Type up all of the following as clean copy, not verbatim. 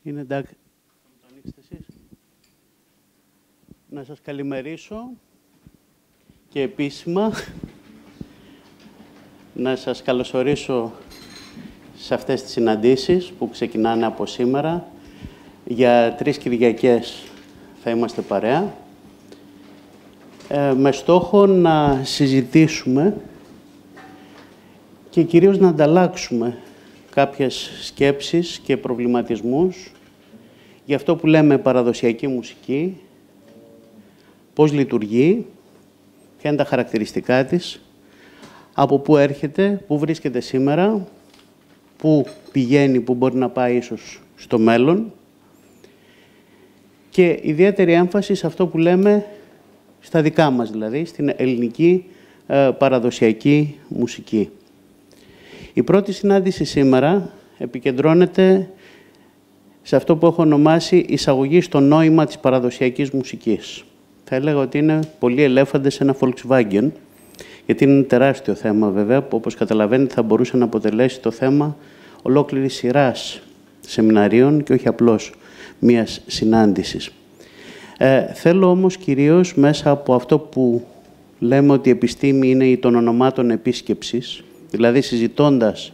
Είναι εντάξει. Θα το ανοίξετε εσείς. Να σας καλημερίσω και επίσημα να σας καλωσορίσω σε αυτές τις συναντήσεις που ξεκινάνε από σήμερα. Για 3 Κυριακές θα είμαστε παρέα, με στόχο να συζητήσουμε και κυρίως να ανταλλάξουμε κάποιες σκέψεις και προβληματισμούς για αυτό που λέμε παραδοσιακή μουσική, πώς λειτουργεί, ποια είναι τα χαρακτηριστικά της, από πού έρχεται, πού βρίσκεται σήμερα, πού πηγαίνει, πού μπορεί να πάει ίσως στο μέλλον και ιδιαίτερη έμφαση σε αυτό που λέμε στα δικά μας, δηλαδή στην ελληνική παραδοσιακή μουσική. Η πρώτη συνάντηση σήμερα επικεντρώνεται σε αυτό που έχω ονομάσει εισαγωγή στο νόημα της παραδοσιακής μουσικής. Θα έλεγα ότι είναι πολλοί ελέφαντες σε ένα Volkswagen, γιατί είναι τεράστιο θέμα βέβαια, που όπως καταλαβαίνετε θα μπορούσε να αποτελέσει το θέμα ολόκληρης σειράς σεμιναρίων και όχι απλώς μίας συνάντησης. Θέλω όμως κυρίως μέσα από αυτό που λέμε ότι η επιστήμη είναι η των ονομάτων επίσκεψης, δηλαδή συζητώντας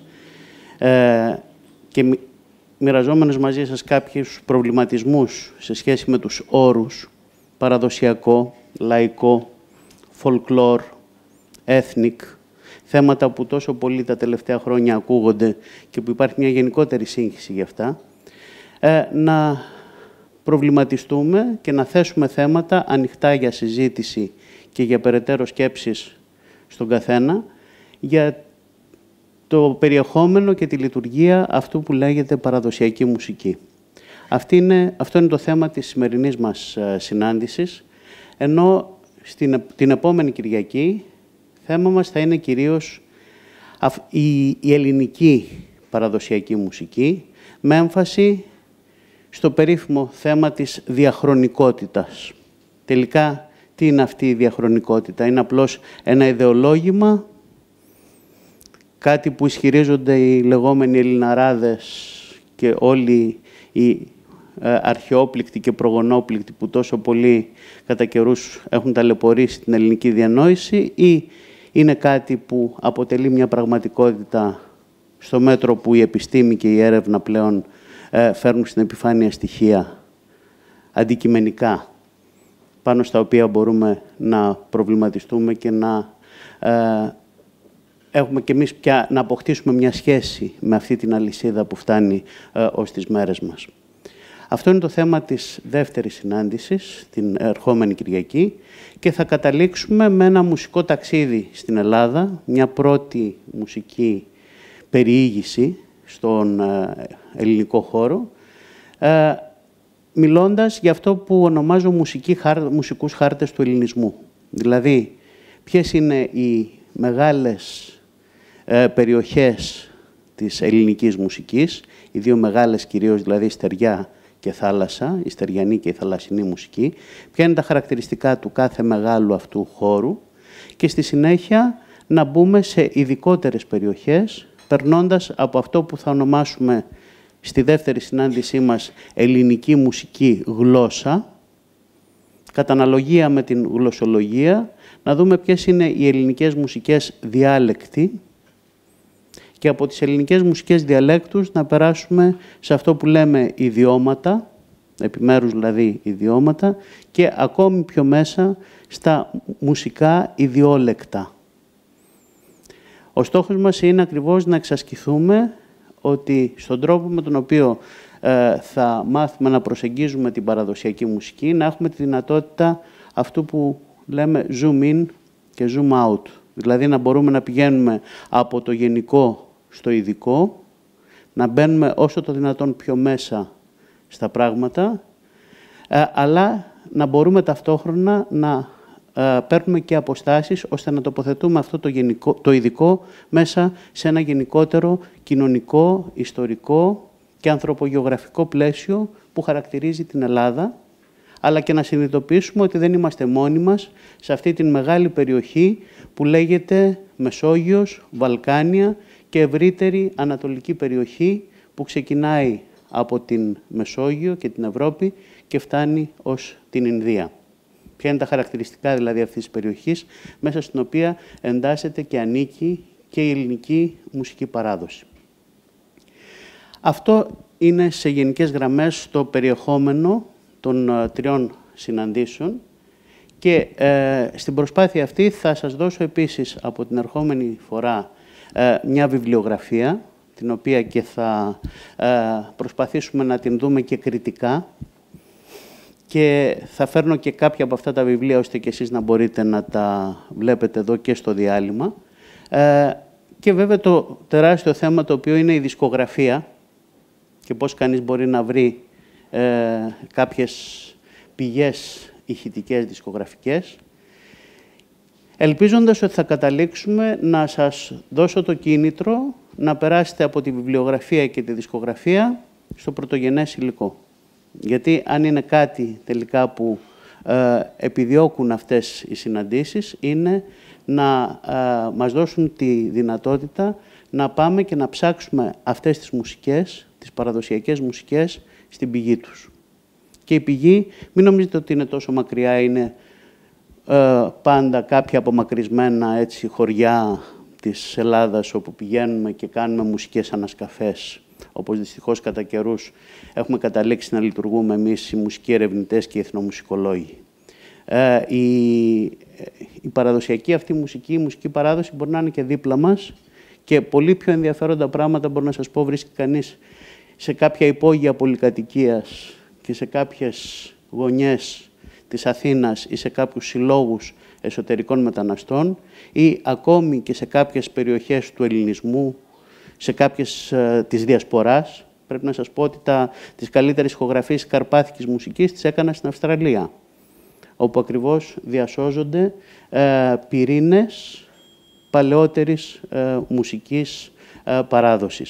και μοιραζόμενος μαζί σας κάποιους προβληματισμούς σε σχέση με τους όρους παραδοσιακό, λαϊκό, folklore, ethnic, θέματα που τόσο πολύ τα τελευταία χρόνια ακούγονται και που υπάρχει μια γενικότερη σύγχυση γι' αυτά, να προβληματιστούμε και να θέσουμε θέματα ανοιχτά για συζήτηση και για περαιτέρω σκέψεις στον καθένα για το περιεχόμενο και τη λειτουργία αυτού που λέγεται παραδοσιακή μουσική. Αυτό είναι το θέμα της σημερινής μας συνάντησης, ενώ την επόμενη Κυριακή θέμα μας θα είναι κυρίως η ελληνική παραδοσιακή μουσική, με έμφαση στο περίφημο θέμα της διαχρονικότητας. Τελικά, τι είναι αυτή η διαχρονικότητα? Είναι απλώς ένα ιδεολόγημα, κάτι που ισχυρίζονται οι λεγόμενοι Ελληναράδες και όλοι οι αρχαιόπληκτοι και προγονόπληκτοι που τόσο πολύ κατά καιρούς έχουν ταλαιπωρήσει την ελληνική διανόηση, ή είναι κάτι που αποτελεί μια πραγματικότητα στο μέτρο που η επιστήμη και η έρευνα πλέον φέρνουν στην επιφάνεια στοιχεία αντικειμενικά πάνω στα οποία μπορούμε να προβληματιστούμε και να έχουμε και εμείς πια να αποκτήσουμε μια σχέση με αυτή την αλυσίδα που φτάνει ως τις μέρες μας. Αυτό είναι το θέμα της δεύτερης συνάντησης, την ερχόμενη Κυριακή, και θα καταλήξουμε με ένα μουσικό ταξίδι στην Ελλάδα, μια πρώτη μουσική περιήγηση στον ελληνικό χώρο, μιλώντας για αυτό που ονομάζω μουσικούς χάρτες του ελληνισμού. Δηλαδή, ποιες είναι οι μεγάλες περιοχές της ελληνικής μουσικής, οι δύο μεγάλες κυρίως, δηλαδή στεριά και θάλασσα, η στεριανή και η θαλασσινή μουσική, ποια είναι τα χαρακτηριστικά του κάθε μεγάλου αυτού χώρου και στη συνέχεια να μπούμε σε ειδικότερες περιοχές, περνώντας από αυτό που θα ονομάσουμε στη δεύτερη συνάντησή μας ελληνική μουσική γλώσσα, κατά αναλογία με την γλωσσολογία, να δούμε ποιες είναι οι ελληνικές μουσικές διάλεκτοι και από τις ελληνικές μουσικές διαλέκτους να περάσουμε σε αυτό που λέμε ιδιώματα, επιμέρους δηλαδή ιδιώματα, και ακόμη πιο μέσα στα μουσικά ιδιόλεκτα. Ο στόχος μας είναι ακριβώς να εξασκηθούμε ότι στον τρόπο με τον οποίο θα μάθουμε να προσεγγίζουμε την παραδοσιακή μουσική, να έχουμε τη δυνατότητα αυτού που λέμε zoom in και zoom out. Δηλαδή να μπορούμε να πηγαίνουμε από το γενικό στο ειδικό, να μπαίνουμε όσο το δυνατόν πιο μέσα στα πράγματα, αλλά να μπορούμε ταυτόχρονα να παίρνουμε και αποστάσεις, ώστε να τοποθετούμε αυτό το ειδικό μέσα σε ένα γενικότερο κοινωνικό, ιστορικό και ανθρωπογεωγραφικό πλαίσιο που χαρακτηρίζει την Ελλάδα, αλλά και να συνειδητοποιήσουμε ότι δεν είμαστε μόνοι μας σε αυτή την μεγάλη περιοχή που λέγεται Μεσόγειος, Βαλκάνια και ευρύτερη ανατολική περιοχή που ξεκινάει από την Μεσόγειο και την Ευρώπη και φτάνει ως την Ινδία. Ποια είναι τα χαρακτηριστικά δηλαδή αυτής της περιοχής, μέσα στην οποία εντάσσεται και ανήκει και η ελληνική μουσική παράδοση. Αυτό είναι σε γενικές γραμμές το περιεχόμενο των 3 συναντήσεων και στην προσπάθεια αυτή θα σας δώσω επίσης από την ερχόμενη φορά μια βιβλιογραφία, την οποία και θα προσπαθήσουμε να την δούμε και κριτικά, και θα φέρνω και κάποια από αυτά τα βιβλία ώστε και εσείς να μπορείτε να τα βλέπετε εδώ και στο διάλειμμα. Και βέβαια το τεράστιο θέμα το οποίο είναι η δισκογραφία και πώς κανείς μπορεί να βρει κάποιες πηγές ηχητικές δισκογραφικές, ελπίζοντας ότι θα καταλήξουμε να σας δώσω το κίνητρο να περάσετε από τη βιβλιογραφία και τη δισκογραφία στο πρωτογενές υλικό. Γιατί αν είναι κάτι τελικά που επιδιώκουν αυτές οι συναντήσεις, είναι να μας δώσουν τη δυνατότητα να πάμε και να ψάξουμε αυτές τις μουσικές, τις παραδοσιακές μουσικές, στην πηγή τους. Και η πηγή, μην νομίζετε ότι είναι τόσο μακριά, είναι πάντα κάποια απομακρυσμένα έτσι, χωριά της Ελλάδας, όπου πηγαίνουμε και κάνουμε μουσικές ανασκαφές, όπως δυστυχώς κατά καιρούς έχουμε καταλήξει να λειτουργούμε εμείς οι μουσικοί ερευνητές και οι εθνομουσικολόγοι. Η παραδοσιακή αυτή μουσική, η μουσική παράδοση μπορεί να είναι και δίπλα μας και πολύ πιο ενδιαφέροντα πράγματα, μπορώ να σας πω, βρίσκει κανείς σε κάποια υπόγεια πολυκατοικίας και σε κάποιες γωνιές της Αθήνας ή σε κάποιους συλλόγους εσωτερικών μεταναστών ή ακόμη και σε κάποιες περιοχές του ελληνισμού, σε κάποιες της διασποράς. Πρέπει να σας πω ότι τις καλύτερες ηχογραφίες καρπάθικης μουσικής τις έκανα στην Αυστραλία, όπου ακριβώς διασώζονται πυρήνες παλαιότερης μουσικής παράδοσης.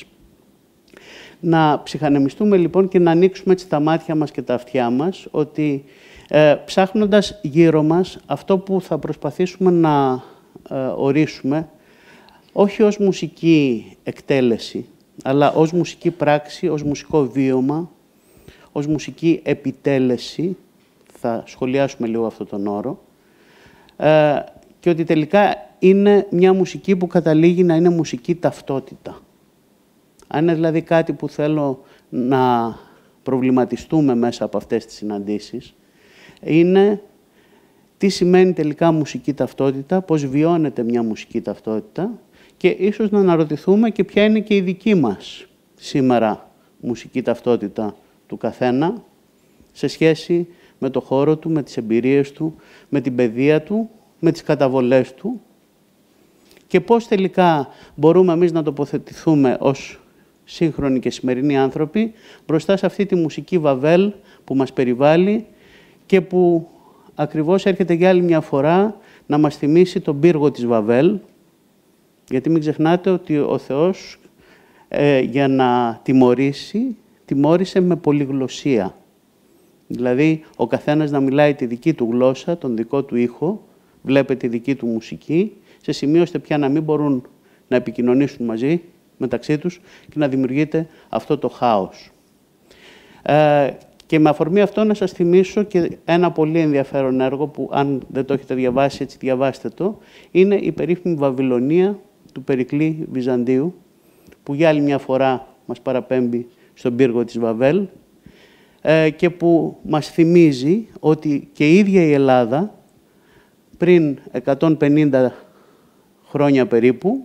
Να ψυχανεμιστούμε λοιπόν και να ανοίξουμε έτσι τα μάτια μας και τα αυτιά μας, ότι ψάχνοντας γύρω μας αυτό που θα προσπαθήσουμε να ορίσουμε, όχι ως μουσική εκτέλεση, αλλά ως μουσική πράξη, ως μουσικό βίωμα, ως μουσική επιτέλεση, θα σχολιάσουμε λίγο αυτόν τον όρο, και ότι τελικά είναι μια μουσική που καταλήγει να είναι μουσική ταυτότητα. Αν είναι δηλαδή κάτι που θέλω να προβληματιστούμε μέσα από αυτές τις συναντήσεις, είναι τι σημαίνει τελικά μουσική ταυτότητα, πώς βιώνεται μια μουσική ταυτότητα και ίσως να αναρωτηθούμε και ποια είναι και η δική μας σήμερα μουσική ταυτότητα του καθένα σε σχέση με το χώρο του, με τις εμπειρίες του, με την παιδεία του, με τις καταβολές του και πώς τελικά μπορούμε εμείς να τοποθετηθούμε ως σύγχρονοι και σημερινοί άνθρωποι μπροστά σε αυτή τη μουσική βαβέλ που μας περιβάλλει και που ακριβώς έρχεται για άλλη μια φορά να μας θυμίσει τον πύργο της Βαβέλ, γιατί μην ξεχνάτε ότι ο Θεός για να τιμωρήσει, τιμώρησε με πολυγλωσσία. Δηλαδή, ο καθένας να μιλάει τη δική του γλώσσα, τον δικό του ήχο, βλέπετε τη δική του μουσική, σε σημείο ώστε πια να μην μπορούν να επικοινωνήσουν μαζί, μεταξύ τους και να δημιουργείται αυτό το χάος. Και με αφορμή αυτό να σας θυμίσω και ένα πολύ ενδιαφέρον έργο που αν δεν το έχετε διαβάσει, έτσι διαβάστε το, είναι η περίφημη Βαβυλωνία του Περικλή Βυζαντίου, που για άλλη μια φορά μας παραπέμπει στον πύργο της Βαβέλ και που μας θυμίζει ότι και η ίδια η Ελλάδα πριν 150 χρόνια περίπου,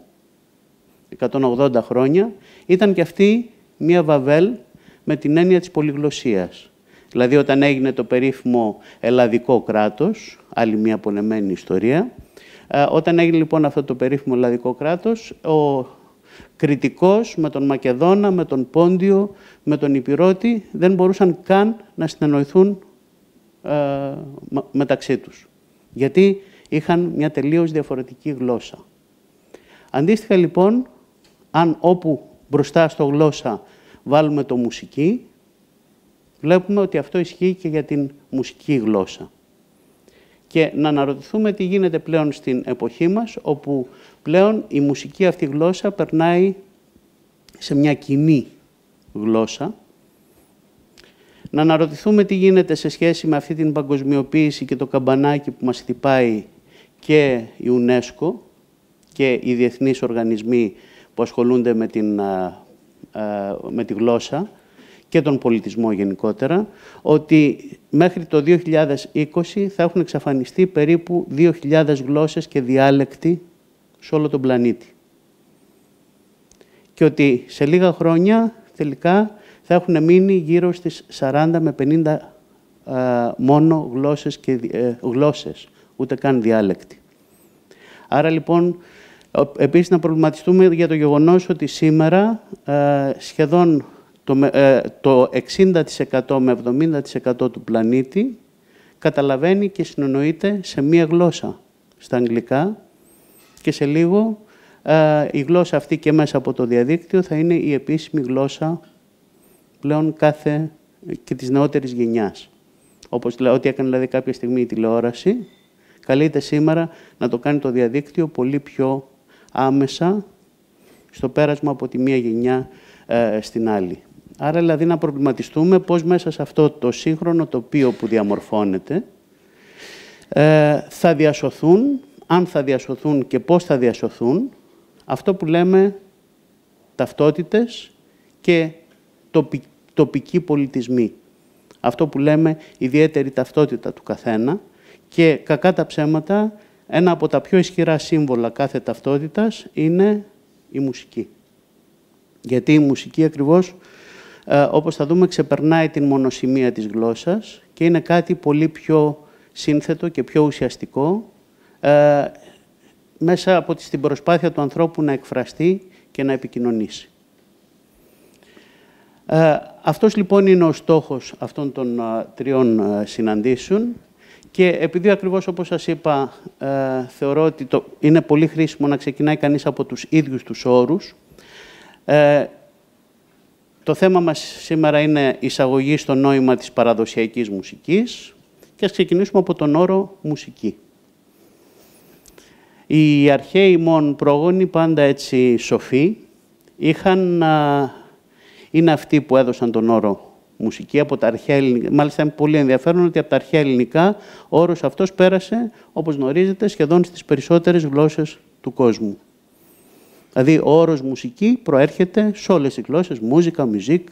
180 χρόνια, ήταν και αυτή μια Βαβέλ με την έννοια της πολυγλωσσίας. Δηλαδή, όταν έγινε το περίφημο ελλαδικό κράτος, άλλη μια πονεμένη ιστορία, όταν έγινε λοιπόν αυτό το περίφημο ελλαδικό κράτος, ο Κρητικός με τον Μακεδόνα, με τον Πόντιο, με τον Ιππειρώτη δεν μπορούσαν καν να συνεννοηθούν μεταξύ τους. Γιατί είχαν μια τελείως διαφορετική γλώσσα. Αντίστοιχα λοιπόν, αν όπου μπροστά στο γλώσσα βάλουμε το μουσική, βλέπουμε ότι αυτό ισχύει και για την μουσική γλώσσα. Και να αναρωτηθούμε τι γίνεται πλέον στην εποχή μας, όπου πλέον η μουσική αυτή γλώσσα περνάει σε μια κοινή γλώσσα, Να αναρωτηθούμε τι γίνεται σε σχέση με αυτή την παγκοσμιοποίηση και το καμπανάκι που μας χτυπάει και η UNESCO και οι διεθνείς οργανισμοί που ασχολούνται με τη γλώσσα και τον πολιτισμό γενικότερα, ότι μέχρι το 2020 θα έχουν εξαφανιστεί περίπου 2.000 γλώσσες και διάλεκτοι σε όλο τον πλανήτη. Και ότι σε λίγα χρόνια τελικά θα έχουν μείνει γύρω στις 40 με 50 μόνο γλώσσες, ούτε καν διάλεκτοι. Άρα λοιπόν, επίσης να προβληματιστούμε για το γεγονός ότι σήμερα σχεδόν το 60% με 70% του πλανήτη καταλαβαίνει και συνεννοείται σε μία γλώσσα, στα αγγλικά, και σε λίγο η γλώσσα αυτή και μέσα από το διαδίκτυο θα είναι η επίσημη γλώσσα πλέον και της νεότερης γενιάς. Όπως ό,τι έκανε δηλαδή κάποια στιγμή η τηλεόραση, καλείται σήμερα να το κάνει το διαδίκτυο πολύ πιο άμεσα στο πέρασμα από τη μία γενιά στην άλλη. Άρα δηλαδή να προβληματιστούμε πώς μέσα σε αυτό το σύγχρονο τοπίο που διαμορφώνεται θα διασωθούν, αν θα διασωθούν και πώς θα διασωθούν, αυτό που λέμε ταυτότητες και τοπικοί πολιτισμοί. Αυτό που λέμε ιδιαίτερη ταυτότητα του καθένα και κακά τα ψέματα, ένα από τα πιο ισχυρά σύμβολα κάθε ταυτότητας είναι η μουσική. Γιατί η μουσική ακριβώς, όπως θα δούμε, ξεπερνάει την μονοσημεία της γλώσσας και είναι κάτι πολύ πιο σύνθετο και πιο ουσιαστικό μέσα από την προσπάθεια του ανθρώπου να εκφραστεί και να επικοινωνήσει. Αυτός λοιπόν είναι ο στόχος αυτών των τριών συναντήσεων και επειδή ακριβώς όπως σας είπα θεωρώ ότι είναι πολύ χρήσιμο να ξεκινάει κανείς από τους ίδιους τους όρους. Το θέμα μας σήμερα είναι εισαγωγή στο νόημα της παραδοσιακής μουσικής και ας ξεκινήσουμε από τον όρο μουσική. Οι αρχαίοι μόν πρόγονοι, πάντα έτσι σοφοί, είναι αυτοί που έδωσαν τον όρο μουσική από τα αρχαία ελληνικά. Μάλιστα, είναι πολύ ενδιαφέρον ότι από τα αρχαία ελληνικά ο όρος αυτός πέρασε, όπως γνωρίζετε, σχεδόν στις περισσότερες γλώσσες του κόσμου. Δηλαδή, ο όρος μουσική προέρχεται σε όλες τις γλώσσες, μούζικα, μουζίκ,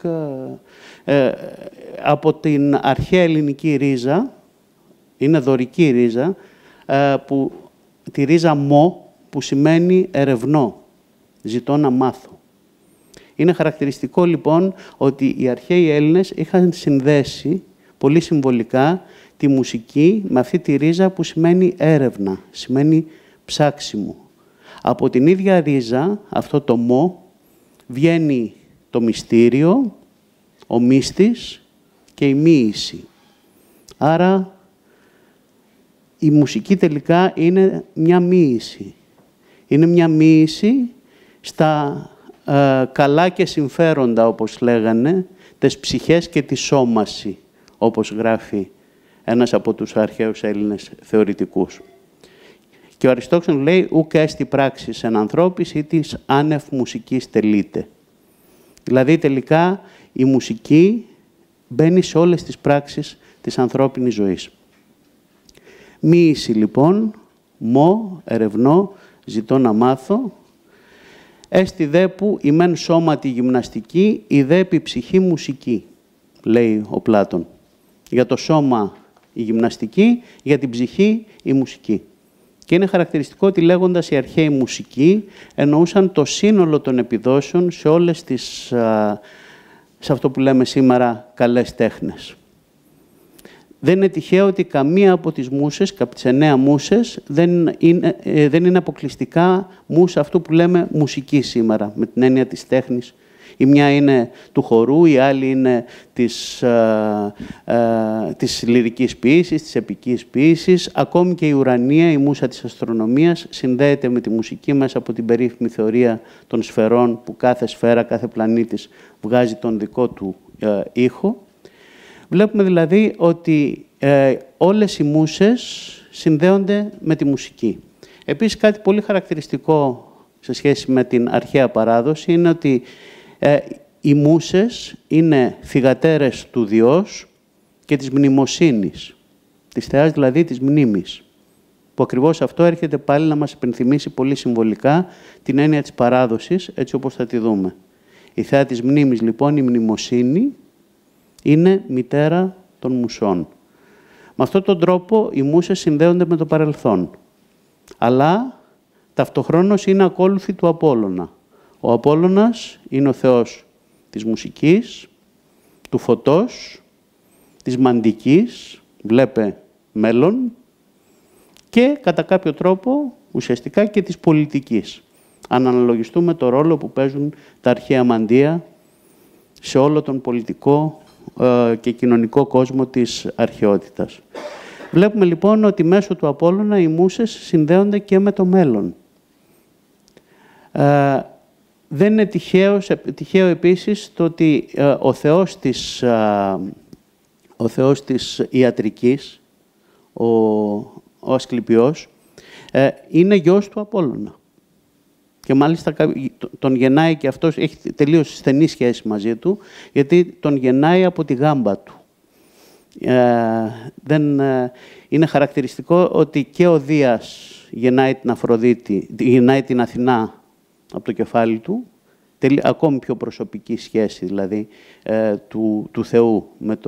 από την αρχαία ελληνική ρίζα, είναι δωρική ρίζα, τη ρίζα «μο», που σημαίνει ερευνώ, ζητώ να μάθω. Είναι χαρακτηριστικό, λοιπόν, ότι οι αρχαίοι Έλληνες είχαν συνδέσει πολύ συμβολικά τη μουσική με αυτή τη ρίζα που σημαίνει έρευνα, σημαίνει ψάξιμο. Από την ίδια ρίζα, αυτό το «μο», βγαίνει το μυστήριο, ο μύστης και η μοίηση. Άρα, η μουσική τελικά είναι μια μοίηση. Είναι μια μοίηση στα καλά και συμφέροντα, όπως λέγανε, τις ψυχές και τη σώμαση, όπως γράφει ένας από τους αρχαίους Έλληνες θεωρητικούς. Και ο Αριστόξενος λέει «ουκ έστι πράξης εν ανθρώπης ή της άνευ μουσικής τελείται». Δηλαδή, τελικά, η μουσική μπαίνει σε όλες τις πράξεις της ανθρώπινης ζωής. Μοίηση, λοιπόν, «μο», ερευνώ, ζητώ να μάθω. «Έστι δε που η μεν σώματι γυμναστική, η δε επί ψυχή μουσική», λέει ο Πλάτων. Για το σώμα η γυμναστική, για την ψυχή η μουσική. Και είναι χαρακτηριστικό ότι λέγοντας η αρχαίοι μουσική, εννοούσαν το σύνολο των επιδόσεων σε όλες τις, σε αυτό που λέμε σήμερα, καλές τέχνες. Δεν είναι τυχαίο ότι καμία από τις μούσες, από τις 9 μούσες, δεν είναι αποκλειστικά μούσα αυτού που λέμε μουσική σήμερα, με την έννοια της τέχνης. Η μια είναι του χορού, η άλλη είναι της λυρικής ποίησης, της επικής ποίησης. Ακόμη και η ουρανία, η μούσα της αστρονομίας, συνδέεται με τη μουσική μέσα από την περίφημη θεωρία των σφαιρών, που κάθε σφαίρα, κάθε πλανήτης βγάζει τον δικό του ήχο. Βλέπουμε δηλαδή ότι όλες οι μούσες συνδέονται με τη μουσική. Επίσης, κάτι πολύ χαρακτηριστικό σε σχέση με την αρχαία παράδοση είναι ότι οι μούσες είναι θυγατέρες του Διός και της μνημοσύνης, της θεάς δηλαδή της μνήμης, που ακριβώς αυτό έρχεται πάλι να μας υπενθυμίσει πολύ συμβολικά την έννοια της παράδοσης, έτσι όπως θα τη δούμε. Η θέα της μνήμης, λοιπόν, η μνημοσύνη, είναι μητέρα των μουσών. Με αυτόν τον τρόπο οι μούσες συνδέονται με το παρελθόν, αλλά ταυτοχρόνως είναι ακόλουθοι του Απόλλωνα. Ο Απόλλωνας είναι ο θεός της μουσικής, του φωτός, της μαντικής, βλέπε μέλλον, και κατά κάποιο τρόπο ουσιαστικά και της πολιτικής. Αν αναλογιστούμε το ρόλο που παίζουν τα αρχαία μαντεία σε όλο τον πολιτικό και κοινωνικό κόσμο της αρχαιότητας. Βλέπουμε λοιπόν ότι μέσω του Απόλλωνα οι μούσες συνδέονται και με το μέλλον. Δεν είναι τυχαίο επίσης το ότι ο θεός της ιατρικής, ο Ασκληπιός, είναι γιος του Απόλλωνα. Και μάλιστα τον γεννάει και αυτός, έχει τελείως στενή σχέση μαζί του, γιατί τον γεννάει από τη γάμπα του. Είναι χαρακτηριστικό ότι και ο Δίας γεννάει την Αφροδίτη, γεννάει την Αθηνά από το κεφάλι του, ακόμη πιο προσωπική σχέση δηλαδή του Θεού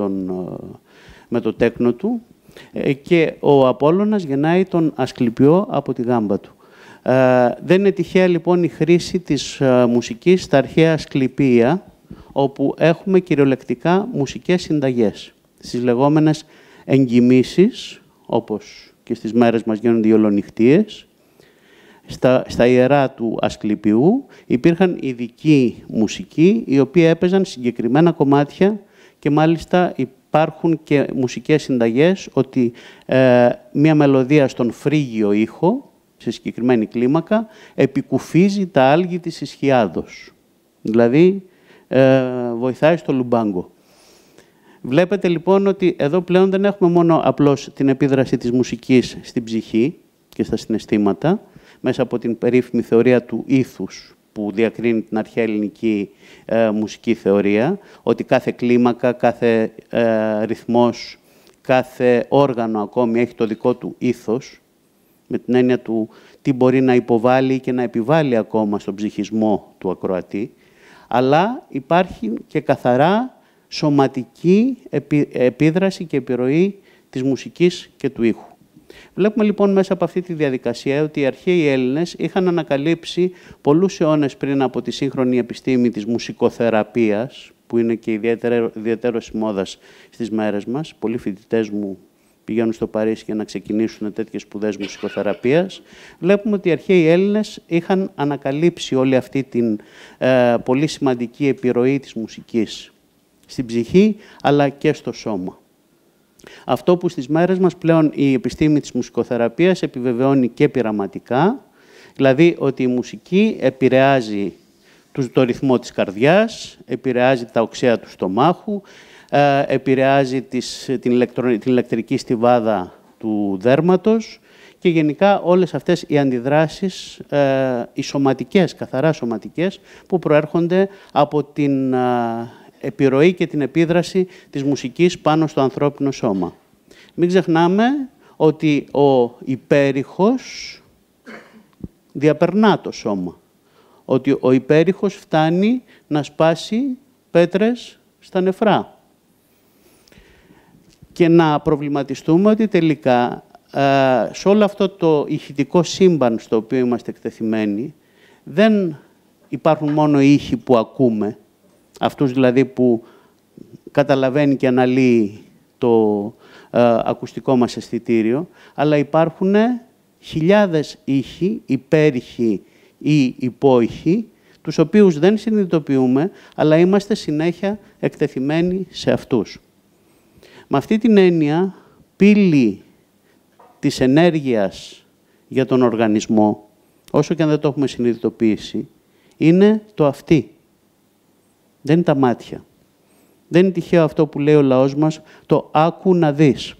με το τέκνο του, και ο Απόλλωνας γεννάει τον Ασκληπιό από τη γάμπα του. Δεν είναι τυχαία λοιπόν η χρήση της μουσικής στα αρχαία Ασκληπία, όπου έχουμε κυριολεκτικά μουσικές συνταγές. Στις λεγόμενες εγκυμήσεις, όπως και στις μέρες μας γίνονται οι ολονυχτίες, στα ιερά του Ασκληπιού υπήρχαν ειδικοί μουσικοί, οι οποίοι έπαιζαν συγκεκριμένα κομμάτια, και μάλιστα υπάρχουν και μουσικές συνταγές ότι μία μελωδία στον φρίγιο ήχο, σε συγκεκριμένη κλίμακα, επικουφίζει τα άλγη της Ισχυάδος. Δηλαδή, βοηθάει στο λουμπάγκο. Βλέπετε λοιπόν ότι εδώ πλέον δεν έχουμε μόνο απλώς την επίδραση της μουσικής στην ψυχή και στα συναισθήματα, μέσα από την περίφημη θεωρία του ήθους, που διακρίνει την αρχαία ελληνική μουσική θεωρία, ότι κάθε κλίμακα, κάθε ρυθμός, κάθε όργανο ακόμη έχει το δικό του ήθος, με την έννοια του τι μπορεί να υποβάλει και να επιβάλλει ακόμα στον ψυχισμό του ακροατή, αλλά υπάρχει και καθαρά σωματική επίδραση και επιρροή της μουσικής και του ήχου. Βλέπουμε λοιπόν μέσα από αυτή τη διαδικασία ότι οι αρχαίοι Έλληνες είχαν ανακαλύψει πολλούς αιώνες πριν από τη σύγχρονη επιστήμη της μουσικοθεραπείας, που είναι και ιδιαίτερος μόδας στις μέρες μας. Πολλοί φοιτητές μου πηγαίνουν στο Παρίσι για να ξεκινήσουν τέτοιες σπουδές μουσικοθεραπείας. Βλέπουμε ότι οι αρχαίοι Έλληνες είχαν ανακαλύψει όλη αυτή την πολύ σημαντική επιρροή της μουσικής στην ψυχή, αλλά και στο σώμα. Αυτό που στις μέρες μας πλέον η επιστήμη της μουσικοθεραπείας επιβεβαιώνει και πειραματικά, δηλαδή ότι η μουσική επηρεάζει το ρυθμό της καρδιάς, επηρεάζει τα οξέα του στομάχου, επηρεάζει την ηλεκτρική στιβάδα του δέρματος και γενικά όλες αυτές οι αντιδράσεις, οι σωματικές, καθαρά σωματικές, που προέρχονται από την επιρροή και την επίδραση της μουσικής πάνω στο ανθρώπινο σώμα. Μην ξεχνάμε ότι ο υπέρηχος διαπερνά το σώμα. Ότι ο υπέρηχος φτάνει να σπάσει πέτρες στα νεφρά. Και να προβληματιστούμε ότι τελικά σε όλο αυτό το ηχητικό σύμπαν στο οποίο είμαστε εκτεθειμένοι, δεν υπάρχουν μόνο οι ήχοι που ακούμε, αυτούς δηλαδή που καταλαβαίνει και αναλύει το ακουστικό μας αισθητήριο, αλλά υπάρχουν χιλιάδες ήχοι, υπέρηχοι ή υπόηχοι, τους οποίους δεν συνειδητοποιούμε, αλλά είμαστε συνέχεια εκτεθειμένοι σε αυτούς. Με αυτή την έννοια, πύλη της ενέργειας για τον οργανισμό, όσο και αν δεν το έχουμε συνειδητοποιήσει, είναι το αυτί. Δεν είναι τα μάτια. Δεν είναι τυχαίο αυτό που λέει ο λαός μας, το «άκου να δεις».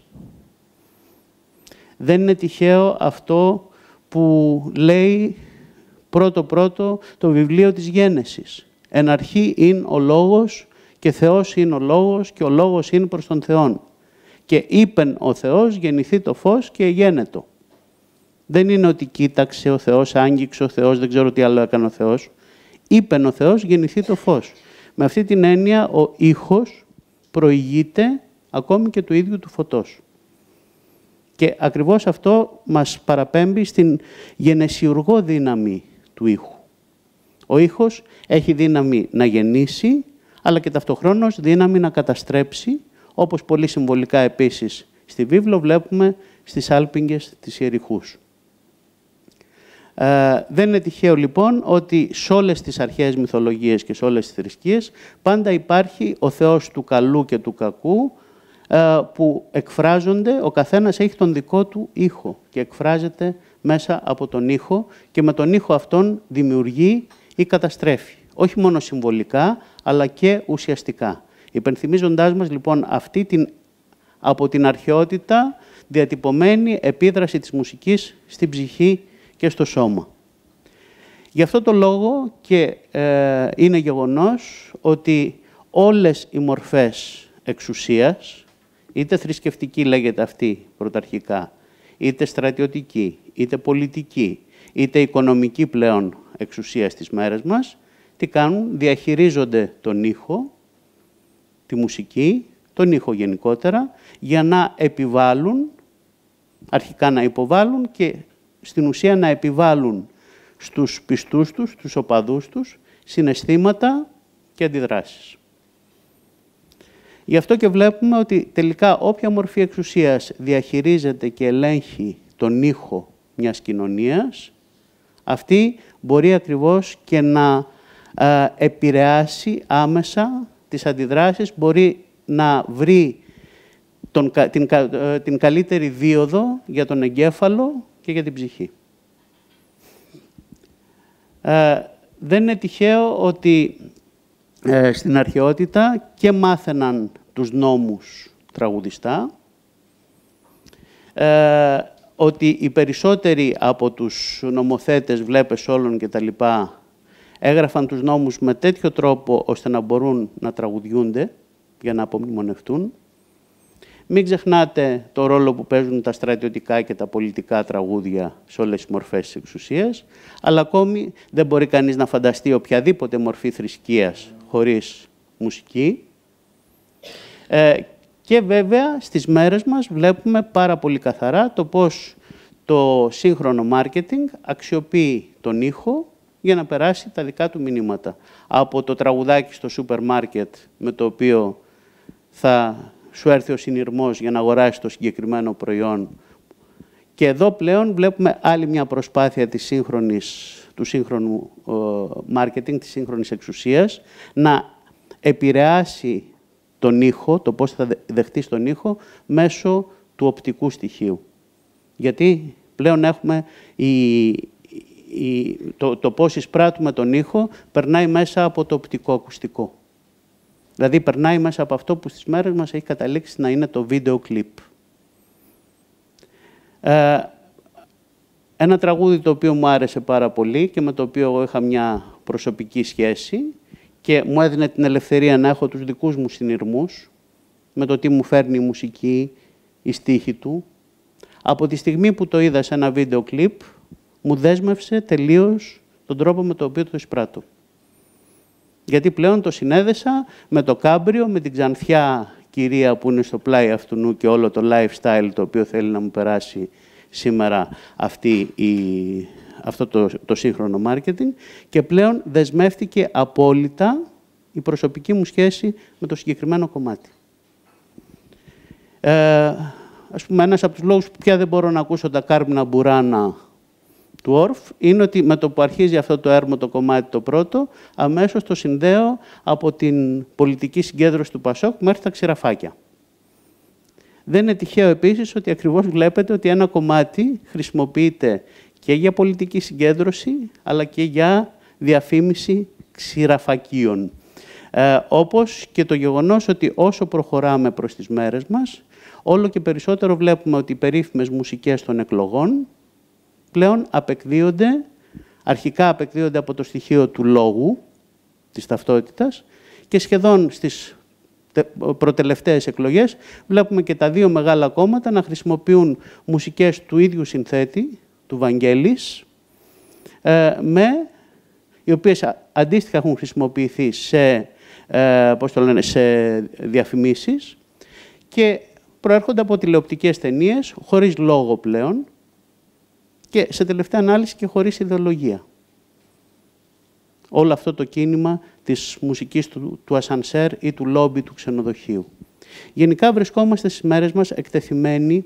Δεν είναι τυχαίο αυτό που λέει πρώτο-πρώτο το βιβλίο της Γένεσης. «Εν αρχή είναι ο λόγος και Θεός είναι ο λόγος και ο λόγος είναι προς τον Θεόν». Και είπεν ο Θεός, γεννηθεί το φως και εγένετο. Δεν είναι ότι κοίταξε ο Θεός, άγγιξε ο Θεός, δεν ξέρω τι άλλο έκανε ο Θεός. Είπεν ο Θεός, γεννηθεί το φως. Με αυτή την έννοια ο ήχος προηγείται ακόμη και του ίδιου του φωτός. Και ακριβώς αυτό μας παραπέμπει στην γενεσιουργό δύναμη του ήχου. Ο ήχος έχει δύναμη να γεννήσει, αλλά και ταυτοχρόνως δύναμη να καταστρέψει, όπως πολύ συμβολικά επίσης στη βίβλο βλέπουμε στις άλπιγγες της Ιεριχούς. Δεν είναι τυχαίο λοιπόν ότι σε όλες τις αρχαίες μυθολογίες και σε όλες τις θρησκείες πάντα υπάρχει ο Θεός του καλού και του κακού, που εκφράζονται, ο καθένας έχει τον δικό του ήχο και εκφράζεται μέσα από τον ήχο και με τον ήχο αυτόν δημιουργεί ή καταστρέφει. Όχι μόνο συμβολικά, αλλά και ουσιαστικά. Υπενθυμίζοντάς μας λοιπόν αυτή από την αρχαιότητα διατυπωμένη επίδραση της μουσικής στην ψυχή και στο σώμα. Γι' αυτό το λόγο και είναι γεγονός ότι όλες οι μορφές εξουσίας, είτε θρησκευτική λέγεται αυτή πρωταρχικά, είτε στρατιωτική, είτε πολιτική, είτε οικονομική πλέον εξουσία στις μέρες μας, τι κάνουν, διαχειρίζονται τον ήχο, τη μουσική, τον ήχο γενικότερα, για να επιβάλλουν, αρχικά να υποβάλλουν και στην ουσία να επιβάλλουν στους πιστούς τους, στους οπαδούς τους, συναισθήματα και αντιδράσεις. Γι' αυτό και βλέπουμε ότι τελικά όποια μορφή εξουσίας διαχειρίζεται και ελέγχει τον ήχο μιας κοινωνίας, αυτή μπορεί ακριβώς και να επηρεάσει άμεσα τις αντιδράσεις, μπορεί να βρει την καλύτερη δίωδο για τον εγκέφαλο και για την ψυχή. Δεν είναι τυχαίο ότι στην αρχαιότητα και μάθαιναν τους νόμους τραγουδιστά, ότι οι περισσότεροι από τους νομοθέτες, βλέπες όλων και τα λοιπά, έγραφαν τους νόμους με τέτοιο τρόπο ώστε να μπορούν να τραγουδιούνται για να απομνημονευτούν. Μην ξεχνάτε το ρόλο που παίζουν τα στρατιωτικά και τα πολιτικά τραγούδια σε όλες τις μορφές της εξουσίας, αλλά ακόμη δεν μπορεί κανείς να φανταστεί οποιαδήποτε μορφή θρησκείας χωρίς μουσική. Και βέβαια στις μέρες μας βλέπουμε πάρα πολύ καθαρά το πώς το σύγχρονο μάρκετινγκ αξιοποιεί τον ήχο για να περάσει τα δικά του μηνύματα. Από το τραγουδάκι στο σούπερ μάρκετ με το οποίο θα σου έρθει ο συνειρμός για να αγοράσεις το συγκεκριμένο προϊόν. Και εδώ πλέον βλέπουμε άλλη μια προσπάθεια του σύγχρονου μάρκετινγκ, της σύγχρονης εξουσίας, να επηρεάσει τον ήχο, το πώς θα δεχτείς τον ήχο, μέσω του οπτικού στοιχείου. Γιατί πλέον έχουμε το πώς εισπράττουμε τον ήχο περνάει μέσα από το οπτικό ακουστικό. Δηλαδή περνάει μέσα από αυτό που στις μέρες μας έχει καταλήξει να είναι το βίντεο κλιπ. Ένα τραγούδι το οποίο μου άρεσε πάρα πολύ και με το οποίο εγώ είχα μια προσωπική σχέση και μου έδινε την ελευθερία να έχω τους δικούς μου συνειρμούς με το τι μου φέρνει η μουσική, η στίχη του. Από τη στιγμή που το είδα σε ένα βίντεο κλιπ, μου δέσμευσε τελείως τον τρόπο με τον οποίο το εισπράττω. Γιατί πλέον το συνέδεσα με το κάμπριο, με την ξανθιά κυρία που είναι στο πλάι αυτού νου και όλο το lifestyle το οποίο θέλει να μου περάσει σήμερα αυτό το σύγχρονο marketing και πλέον δεσμεύτηκε απόλυτα η προσωπική μου σχέση με το συγκεκριμένο κομμάτι. Ας πούμε, ένας από τους λόγους που πια δεν μπορώ να ακούσω τα κάρμινα μπουράνα του Ορφ είναι ότι με το που αρχίζει αυτό το έρμο το κομμάτι το πρώτο, αμέσως το συνδέω από την πολιτική συγκέντρωση του Πασόκ μέχρι τα ξηραφάκια. Δεν είναι τυχαίο επίσης ότι ακριβώς βλέπετε ότι ένα κομμάτι χρησιμοποιείται και για πολιτική συγκέντρωση, αλλά και για διαφήμιση ξηραφακίων. Όπως και το γεγονός ότι όσο προχωράμε προς τις μέρες μας, όλο και περισσότερο βλέπουμε ότι οι περίφημες μουσικές των εκλογών πλέον αρχικά απεκδίονται από το στοιχείο του λόγου, της ταυτότητας, και σχεδόν στις προτελευταίες εκλογές, βλέπουμε και τα δύο μεγάλα κόμματα να χρησιμοποιούν μουσικές του ίδιου συνθέτη, του Βαγγέλης, οι οποίες αντίστοιχα έχουν χρησιμοποιηθεί σε διαφημίσεις και προέρχονται από τηλεοπτικές ταινίες, χωρίς λόγο πλέον και σε τελευταία ανάλυση και χωρίς ιδεολογία. Όλο αυτό το κίνημα της μουσικής του ασανσέρ ή του λόμπι του ξενοδοχείου. Γενικά βρισκόμαστε στις μέρες μας εκτεθειμένοι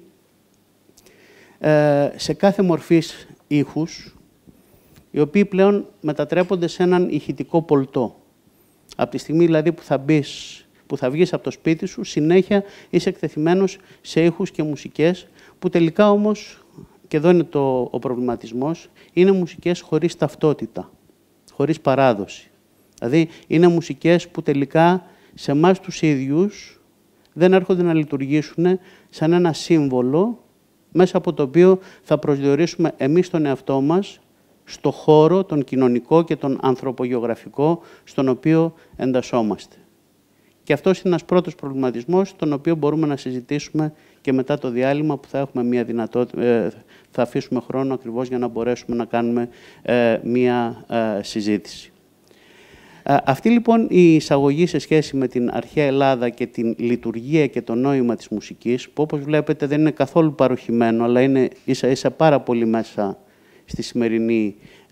σε κάθε μορφής ήχους, οι οποίοι πλέον μετατρέπονται σε έναν ηχητικό πολτό. Από τη στιγμή δηλαδή που θα βγεις από το σπίτι σου, συνέχεια είσαι εκτεθειμένος σε ήχους και μουσικές, που τελικά όμως, και εδώ είναι ο προβληματισμός, είναι μουσικές χωρίς ταυτότητα, χωρίς παράδοση. Δηλαδή, είναι μουσικές που τελικά σε εμάς τους ίδιους δεν έρχονται να λειτουργήσουν σαν ένα σύμβολο, μέσα από το οποίο θα προσδιορίσουμε εμείς τον εαυτό μας στο χώρο, τον κοινωνικό και τον ανθρωπογεωγραφικό, στον οποίο εντασσόμαστε. Και αυτός είναι ένας πρώτος προβληματισμός, τον οποίο μπορούμε να συζητήσουμε και μετά το διάλειμμα, που θα έχουμε μια δυνατότητα, θα αφήσουμε χρόνο ακριβώς για να μπορέσουμε να κάνουμε μια συζήτηση. Αυτή λοιπόν η εισαγωγή σε σχέση με την αρχαία Ελλάδα και την λειτουργία και το νόημα της μουσικής, που όπως βλέπετε δεν είναι καθόλου παροχημένο, αλλά είναι ίσα-ίσα πάρα πολύ μέσα στη σημερινή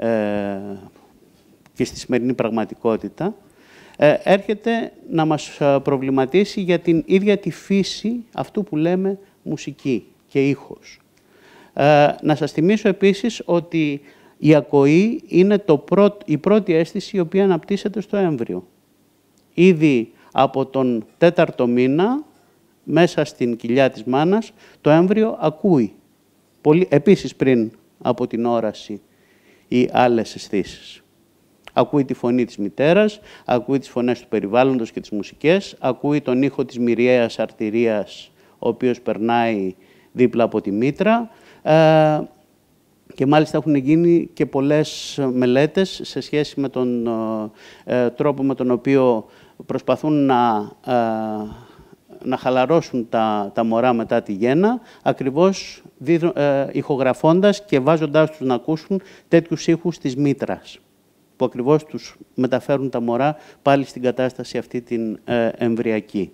και στη σημερινή πραγματικότητα, έρχεται να μας προβληματίσει για την ίδια τη φύση αυτού που λέμε μουσική και ήχος. Να σας θυμίσω επίσης ότι η ακοή είναι η πρώτη αίσθηση η οποία αναπτύσσεται στο έμβριο. Ήδη από τον 4ο μήνα, μέσα στην κοιλιά της μάνας, το έμβριο ακούει. Επίσης πριν από την όραση ή άλλες αισθήσεις. Ακούει τη φωνή της μητέρας, ακούει τις φωνές του περιβάλλοντος και τις μουσικές, ακούει τον ήχο της μυριαίας αρτηρίας, ο οποίος περνάει δίπλα από τη μήτρα, και μάλιστα έχουν γίνει και πολλές μελέτες σε σχέση με τον τρόπο με τον οποίο προσπαθούν να χαλαρώσουν τα μωρά μετά τη γέννα, ακριβώς ηχογραφώντας και βάζοντάς τους να ακούσουν τέτοιους ήχους της μήτρας, που ακριβώς τους μεταφέρουν τα μωρά πάλι στην κατάσταση αυτή την εμβριακή.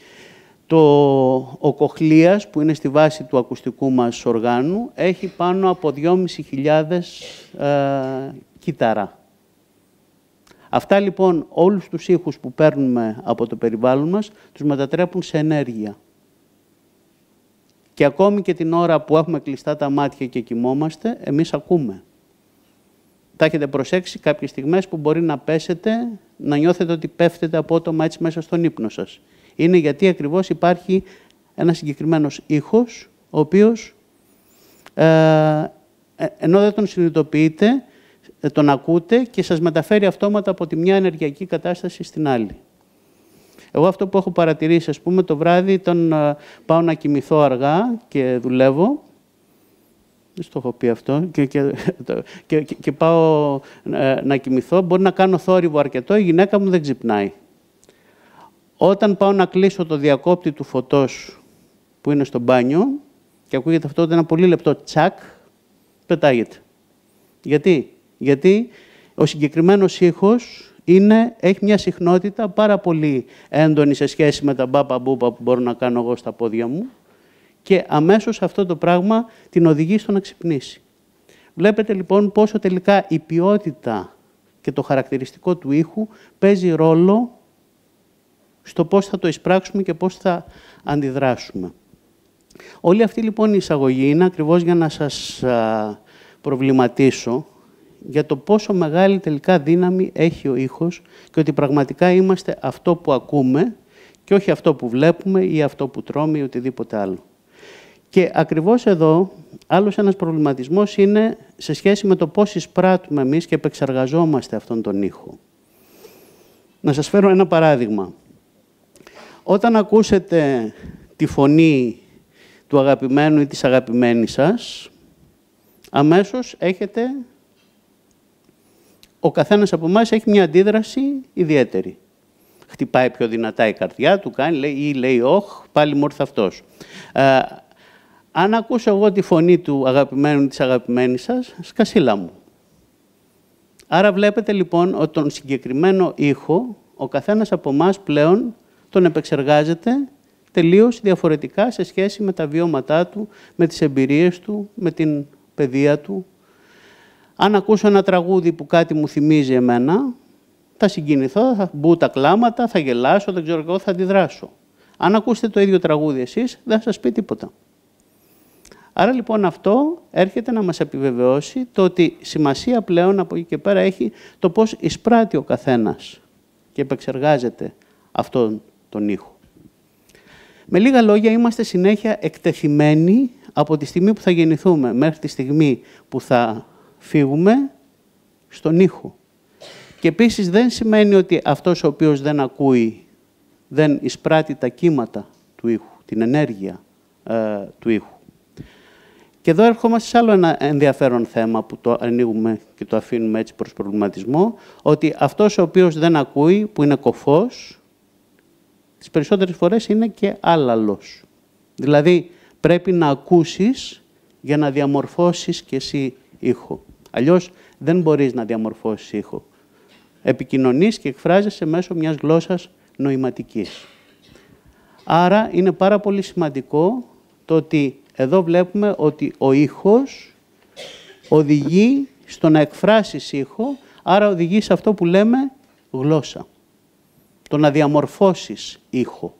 Ο κοχλίας, που είναι στη βάση του ακουστικού μας οργάνου, έχει πάνω από 2.500 κύτταρα. Αυτά λοιπόν, όλους τους ήχους που παίρνουμε από το περιβάλλον μας, τους μετατρέπουν σε ενέργεια. Και ακόμη και την ώρα που έχουμε κλειστά τα μάτια και κοιμόμαστε, εμείς ακούμε. Θα έχετε προσέξει κάποιες στιγμές που μπορεί να πέσετε, να νιώθετε ότι πέφτετε απότομα έτσι μέσα στον ύπνο σας. Είναι γιατί ακριβώς υπάρχει ένας συγκεκριμένος ήχος, ο οποίος, ενώ δεν τον συνειδητοποιείτε, τον ακούτε και σας μεταφέρει αυτόματα από τη μια ενεργειακή κατάσταση στην άλλη. Εγώ αυτό που έχω παρατηρήσει, ας πούμε, το βράδυ, πάω να κοιμηθώ αργά και δουλεύω. Δεν στο έχω πει αυτό. Και πάω να κοιμηθώ. Μπορεί να κάνω θόρυβο αρκετό, η γυναίκα μου δεν ξυπνάει. Όταν πάω να κλείσω το διακόπτη του φωτός που είναι στο μπάνιο και ακούγεται αυτό ένα πολύ λεπτό τσακ, πετάγεται. Γιατί ο συγκεκριμένος ήχος έχει μια συχνότητα πάρα πολύ έντονη σε σχέση με τα μπάπα-μπούπα που μπορώ να κάνω εγώ στα πόδια μου και αμέσως αυτό το πράγμα την οδηγεί στο να ξυπνήσει. Βλέπετε λοιπόν πόσο τελικά η ποιότητα και το χαρακτηριστικό του ήχου παίζει ρόλο στο πώς θα το εισπράξουμε και πώς θα αντιδράσουμε. Όλη αυτή λοιπόν η εισαγωγή είναι ακριβώς για να σας προβληματίσω για το πόσο μεγάλη τελικά δύναμη έχει ο ήχος και ότι πραγματικά είμαστε αυτό που ακούμε και όχι αυτό που βλέπουμε ή αυτό που τρώμε ή οτιδήποτε άλλο. Και ακριβώς εδώ, άλλος ένας προβληματισμός είναι σε σχέση με το πώς εισπράττουμε εμείς και επεξεργαζόμαστε αυτόν τον ήχο. Να σας φέρω ένα παράδειγμα. Όταν ακούσετε τη φωνή του αγαπημένου ή της αγαπημένης σας, αμέσως ο καθένας από εμάς έχει μια αντίδραση ιδιαίτερη. χτυπάει πιο δυνατά η καρδιά του, κάνει, λέει, ή λέει όχ, πάλι μου ήρθε αυτός. Αν ακούσω εγώ τη φωνή του αγαπημένου ή της αγαπημένης σας, σκασίλα μου. Άρα βλέπετε λοιπόν ότι τον συγκεκριμένο ήχο, ο καθένας από εμάς πλέον τον επεξεργάζεται τελείως διαφορετικά σε σχέση με τα βιώματά του, με τις εμπειρίες του, με την παιδεία του. Αν ακούσω ένα τραγούδι που κάτι μου θυμίζει εμένα, θα συγκινηθώ, θα μπουν τα κλάματα, θα γελάσω, δεν ξέρω εγώ, θα αντιδράσω. Αν ακούσετε το ίδιο τραγούδι εσείς, δεν θα σας πει τίποτα. Άρα λοιπόν αυτό έρχεται να μας επιβεβαιώσει το ότι σημασία πλέον από εκεί και πέρα έχει το πώς εισπράττει ο καθένας και επεξεργάζεται αυτόν τον ήχο. Με λίγα λόγια, είμαστε συνέχεια εκτεθειμένοι από τη στιγμή που θα γεννηθούμε μέχρι τη στιγμή που θα φύγουμε στον ήχο. Και επίσης δεν σημαίνει ότι αυτός ο οποίος δεν ακούει δεν εισπράττει τα κύματα του ήχου, την ενέργεια του ήχου. Και εδώ ερχόμαστε σε άλλο ένα ενδιαφέρον θέμα που το ανοίγουμε και το αφήνουμε έτσι προς προβληματισμό, ότι αυτός ο οποίος δεν ακούει, που είναι κωφός, τις περισσότερες φορές είναι και άλαλος. Δηλαδή, πρέπει να ακούσεις για να διαμορφώσεις κι εσύ ήχο. Αλλιώς δεν μπορείς να διαμορφώσεις ήχο. Επικοινωνείς και εκφράζεσαι μέσω μιας γλώσσας νοηματικής. Άρα, είναι πάρα πολύ σημαντικό το ότι εδώ βλέπουμε ότι ο ήχος οδηγεί στο να εκφράσεις ήχο, άρα οδηγεί σε αυτό που λέμε γλώσσα. Το να διαμορφώσεις ήχο.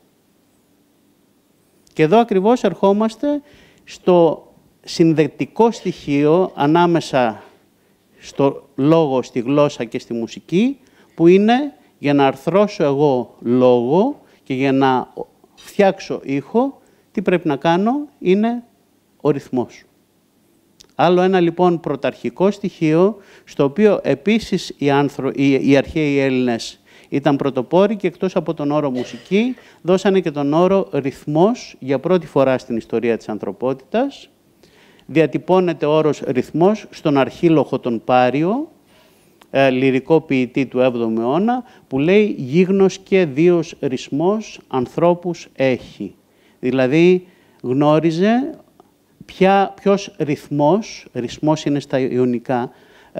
Και εδώ ακριβώς ερχόμαστε στο συνδετικό στοιχείο ανάμεσα στο λόγο, στη γλώσσα και στη μουσική, που είναι για να αρθρώσω εγώ λόγο και για να φτιάξω ήχο, τι πρέπει να κάνω, είναι ο ρυθμός. Άλλο ένα λοιπόν πρωταρχικό στοιχείο, στο οποίο επίσης οι αρχαίοι Έλληνες ήταν πρωτοπόροι και εκτός από τον όρο μουσική, δώσανε και τον όρο ρυθμός για πρώτη φορά στην ιστορία της ανθρωπότητας. Διατυπώνεται ο όρος ρυθμός στον Αρχίλοχο τον Πάριο, λυρικό ποιητή του 7ου αιώνα, που λέει «Γίγνος και δίος ρυθμός ανθρώπους έχει». Δηλαδή γνώριζε ποιος ρυθμός είναι στα Ιωνικά,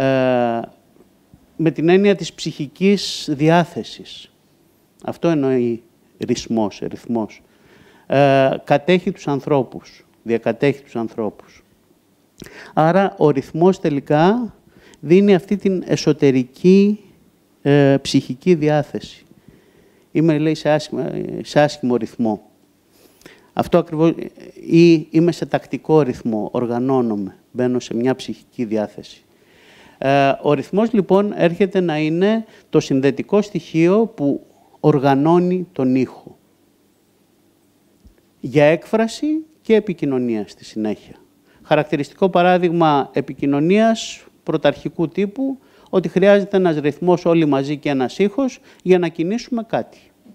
με την έννοια της ψυχικής διάθεσης. Αυτό εννοεί ρυθμός. Κατέχει τους ανθρώπους, διακατέχει τους ανθρώπους. Άρα ο ρυθμός τελικά δίνει αυτή την εσωτερική ψυχική διάθεση. Είμαι, λέει, σε άσχημο ρυθμό. Αυτό ακριβώς, ή είμαι σε τακτικό ρυθμό, οργανώνομαι, μπαίνω σε μια ψυχική διάθεση. Ο ρυθμός λοιπόν έρχεται να είναι το συνδετικό στοιχείο που οργανώνει τον ήχο. Για έκφραση και επικοινωνία στη συνέχεια. Χαρακτηριστικό παράδειγμα επικοινωνίας πρωταρχικού τύπου, ότι χρειάζεται ένας ρυθμός όλοι μαζί και ένας ήχος για να κινήσουμε κάτι.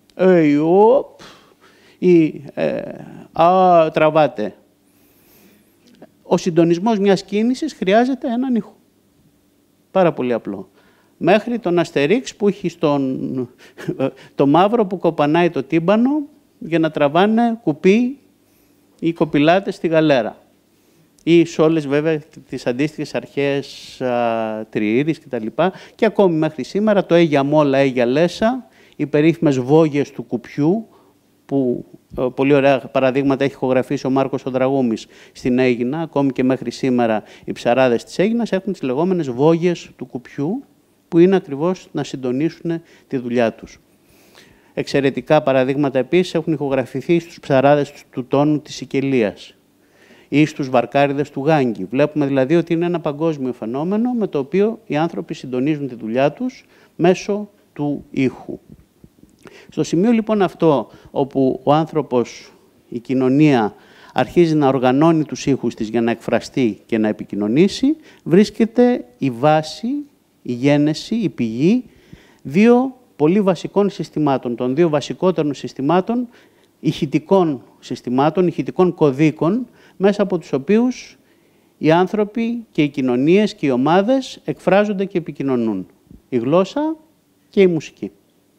Ή τραβάτε. Ο συντονισμός μιας κίνησης χρειάζεται έναν ήχο. Πάρα πολύ απλό. Μέχρι τον Αστερίξ που έχει το μαύρο που κοπανάει το τύμπανο για να τραβάνε κουπί ή κοπηλάτες στη γαλέρα. Ή σε όλες βέβαια τις αντίστοιχες αρχαίες τριήρεις κτλ. Και ακόμη μέχρι σήμερα το έγια μόλα, έγια λέσα, οι περίφημες βόγες του κουπιού, που πολύ ωραία παραδείγματα έχει ηχογραφήσει ο Μάρκος ο Δραγούμης στην Αίγινα, ακόμη και μέχρι σήμερα οι ψαράδες της Αίγινας έχουν τις λεγόμενες βόγες του κουπιού, που είναι ακριβώς να συντονίσουν τη δουλειά τους. Εξαιρετικά παραδείγματα επίσης έχουν ηχογραφηθεί στους ψαράδες του τόνου της Σικελίας ή στους βαρκάριδες του Γάγκη. Βλέπουμε δηλαδή ότι είναι ένα παγκόσμιο φαινόμενο με το οποίο οι άνθρωποι συντονίζουν τη δουλειά τους μέσω του ήχου. Στο σημείο λοιπόν αυτό, όπου ο άνθρωπος, η κοινωνία, αρχίζει να οργανώνει τους ήχους της για να εκφραστεί και να επικοινωνήσει, βρίσκεται η βάση, η γένεση, η πηγή δύο πολύ βασικών συστημάτων, των δύο βασικότερων συστημάτων, ηχητικών συστημάτων, ηχητικών κωδίκων, μέσα από τους οποίους οι άνθρωποι και οι κοινωνίες και οι ομάδες εκφράζονται και επικοινωνούν. Η γλώσσα και η μουσική.